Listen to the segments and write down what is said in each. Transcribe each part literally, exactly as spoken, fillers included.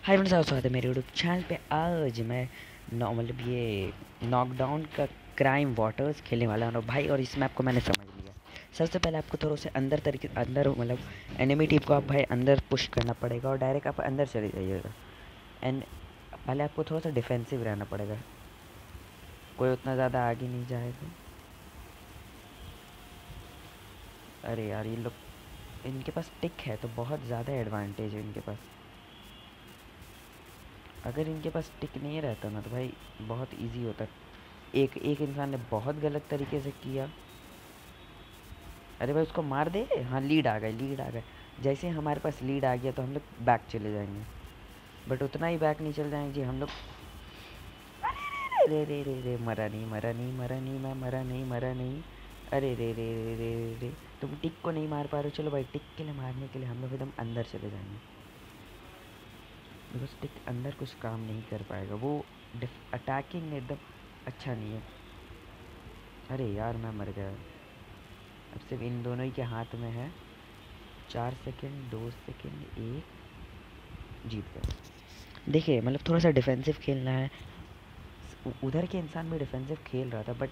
Hi friends, आप स्वागत है मेरे यूट्यूब चैनल पे। आज मैं नॉ मतलब ये नॉकडाउन का क्राइम वाटर्स खेलने वाला हूँ भाई। और इस मैप को मैंने समझ लिया। सबसे पहले आपको थोड़ा से अंदर तरीके अंदर मतलब एनिमी टीम को आप भाई अंदर पुश करना पड़ेगा और डायरेक्ट आप अंदर चले जाइएगा। एंड पहले आपको थोड़ा सा डिफेंसिव रहना पड़ेगा, कोई उतना ज़्यादा आगे नहीं जाएगा। अरे यार, ये लोग इनके पास टिक है तो बहुत ज़्यादा एडवांटेज है इनके पास। अगर इनके पास टिक नहीं रहता ना तो भाई बहुत इजी होता। एक एक इंसान ने बहुत गलत तरीके से किया। अरे भाई उसको मार दे। हाँ, लीड आ गए, लीड आ गए। जैसे ही हमारे पास लीड आ गया तो हम लोग बैक चले जाएंगे, बट उतना ही बैक नहीं चल जाएंगे जी हम लोग। अरे रे रे रे, मरा नहीं, मरा नहीं, मरा नहीं, मैं मरा नहीं, मरा नहीं। अरे रे रे रे रे रे रे, तुम टिक को नहीं मार पा रहे हो। चलो भाई, टिक के लिए मारने के लिए हम लोग एकदम अंदर चले जाएंगे, बिकॉज टिक अंदर कुछ काम नहीं कर पाएगा। वो अटैकिंग में एकदम अच्छा नहीं है। अरे यार, मैं मर गया। अब सिर्फ इन दोनों ही के हाथ में है। चार सेकंड, दो सेकंड, एक, जीत गए। देखिए, मतलब थोड़ा सा डिफेंसिव खेलना है। उधर के इंसान भी डिफेंसिव खेल रहा था, बट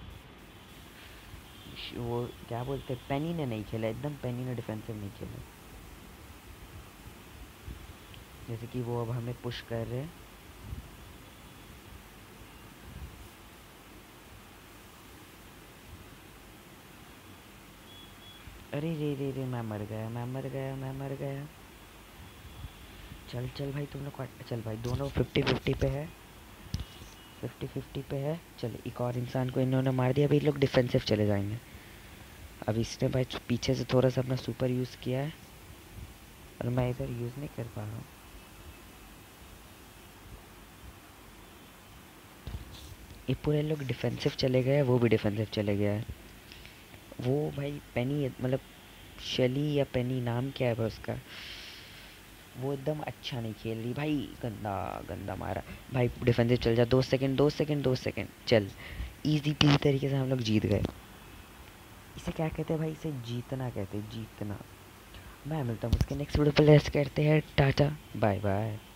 वो क्या बोलते हैं, पेनी ने नहीं खेला एकदम। पेनी ने डिफेंसिव नहीं खेला। जैसे कि वो अब हमें पुश कर रहे हैं। अरे रे रे रे, मैं मर गया, मैं मर गया, मैं मर गया। चल चल भाई, तुम लोग चल भाई, दोनों फिफ्टी फिफ्टी पे है। फिफ्टी फिफ्टी पे है। चल, एक और इंसान को इन्होंने मार दिया। अभी लोग डिफेंसिव चले जाएंगे। अब इसने भाई पीछे से थोड़ा सा अपना सुपर यूज़ किया है और मैं इधर यूज़ नहीं कर पा रहा हूँ। ये पूरे लोग डिफेंसिव चले गए, वो भी डिफेंसिव चले गया है। वो भाई पेनी, मतलब शली या पेनी नाम क्या है भाई उसका, वो एकदम अच्छा नहीं खेल रही भाई। गंदा गंदा मारा भाई। डिफेंसिव चल जा। दो सेकंड, दो सेकंड, दो सेकंड। चल, इजी पीजी तरीके से हम लोग जीत गए। इसे क्या कहते हैं भाई? इसे जीतना कहते हैं, जीतना। मैं मिलता हूँ उसके नेक्स्ट वीडियो पर। लेट्स करते हैं टाटा बाय बाय।